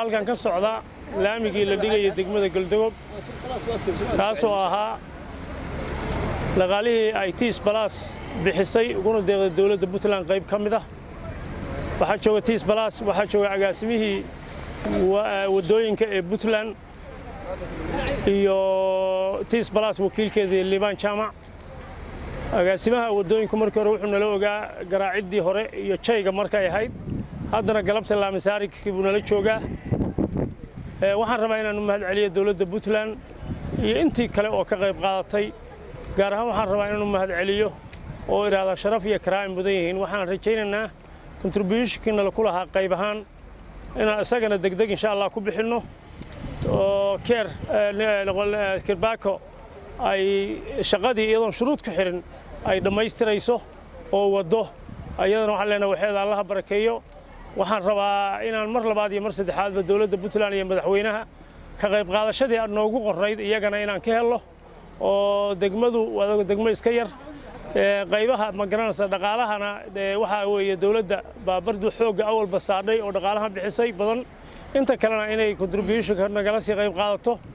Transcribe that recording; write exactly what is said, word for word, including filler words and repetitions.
halkan ka socda laamigii la dhigayay degmada Galdogob kaasoo ahaa laqaalihii ay T S Plus bixisay uguna deeqday dawladda Puntland qayb ka mid ah waxa jooga T S Plus waxa jooga agaasimihii wadooyinka ee Puntland iyo T S Plus wakiilkeedii Liban Jamac agaasimaha wadooyinka markii hore wuxuu nala ogaa garaacidii hore iyo jayga markay ahayd haddana galabta laamisaarikii buu nala joogaa ee waxaan rabaa inaan u mahad celiyo dawladda Puntland iyo intii kale oo ka qayb qaadatay gaar ahaan waxaan rabaa inaan u mahad celiyo oo iraada sharaf iyo karaam mudan yihiin waxaan rajaynaynaa contribution-kiina la kulaha qayb ahaan inaan isagana degdeg insha Allah ku bixino oo keer kirbaako ay shaqadii iyadoon shuruud ku xirin ay dhamaystirayso oo wado ayadana waxaan leenahay waxeeda Allah barakeeyo waxaan rabaa inaan mar labaad iyo mar saddexaad ba dawladda Puntland iyo madaxweynaha ka qayb qaadashadii aan noogu qornayd iyagana inaan ka helo oo degmadu wada degmo iska yar ee qaybaha ma garanaysa dhaqaalahana waxa weeye dawladda baabardu xooga awal basaadhay oo dhaqaalaha bixisay badan inta kalena inay contribution ka nagala sii qayb qaadato